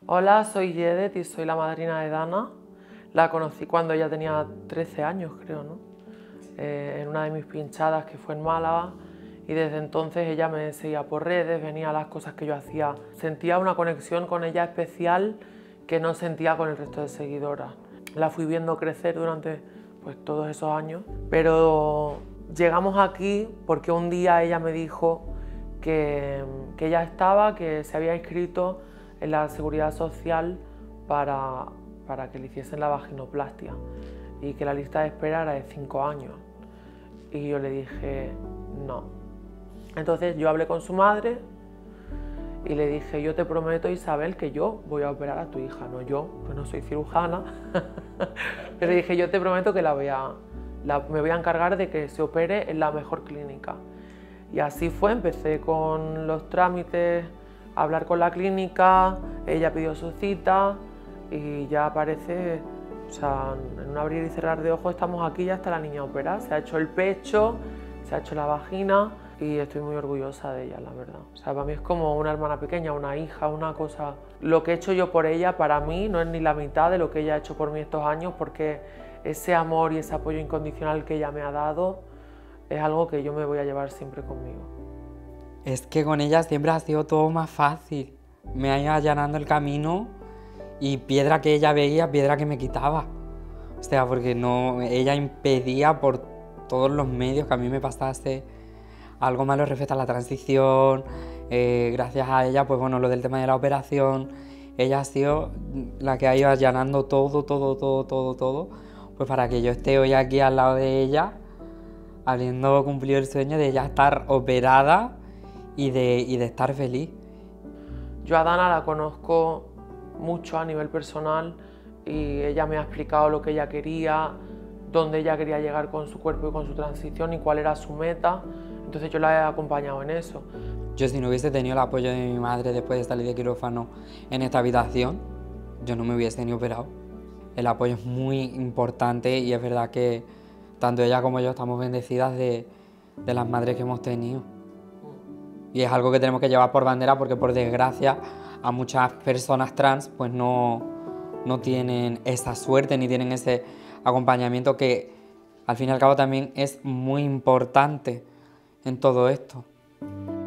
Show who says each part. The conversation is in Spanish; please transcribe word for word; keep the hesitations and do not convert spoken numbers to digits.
Speaker 1: Hola, soy Yedet y soy la madrina de Dana. La conocí cuando ella tenía trece años, creo, ¿no? Eh, en una de mis pinchadas que fue en Málaga, y desde entonces ella me seguía por redes, venía a las cosas que yo hacía. Sentía una conexión con ella especial que no sentía con el resto de seguidoras. La fui viendo crecer durante pues, todos esos años, pero llegamos aquí porque un día ella me dijo que, que ella estaba, que se había inscrito en la Seguridad Social para, para que le hiciesen la vaginoplastia y que la lista de espera era de cinco años. Y yo le dije no. Entonces yo hablé con su madre y le dije, yo te prometo, Isabel, que yo voy a operar a tu hija, no yo, que no soy cirujana, pero le dije, yo te prometo que la voy a, la, me voy a encargar de que se opere en la mejor clínica. Y así fue, empecé con los trámites, a hablar con la clínica, ella pidió su cita y ya aparece, o sea, en un abrir y cerrar de ojos estamos aquí, ya está la niña operada, se ha hecho el pecho, se ha hecho la vagina y estoy muy orgullosa de ella, la verdad. O sea, para mí es como una hermana pequeña, una hija, una cosa. Lo que he hecho yo por ella, para mí, no es ni la mitad de lo que ella ha hecho por mí estos años, porque ese amor y ese apoyo incondicional que ella me ha dado es algo que yo me voy a llevar siempre conmigo.
Speaker 2: Es que con ella siempre ha sido todo más fácil. Me ha ido allanando el camino y piedra que ella veía, piedra que me quitaba. O sea, porque no, ella impedía por todos los medios que a mí me pasase algo malo respecto a la transición. Eh, gracias a ella, pues bueno, lo del tema de la operación, ella ha sido la que ha ido allanando todo, todo, todo, todo, todo, pues para que yo esté hoy aquí al lado de ella, habiendo cumplido el sueño de ya estar operada y de, y de estar feliz.
Speaker 1: Yo a Dana la conozco mucho a nivel personal y ella me ha explicado lo que ella quería, dónde ella quería llegar con su cuerpo y con su transición y cuál era su meta. Entonces yo la he acompañado en eso.
Speaker 2: Yo si no hubiese tenido el apoyo de mi madre después de salir de quirófano en esta habitación, yo no me hubiese ni operado. El apoyo es muy importante y es verdad que tanto ella como yo estamos bendecidas de, de las madres que hemos tenido. Y es algo que tenemos que llevar por bandera porque por desgracia a muchas personas trans pues no, no tienen esa suerte ni tienen ese acompañamiento que al fin y al cabo también es muy importante en todo esto.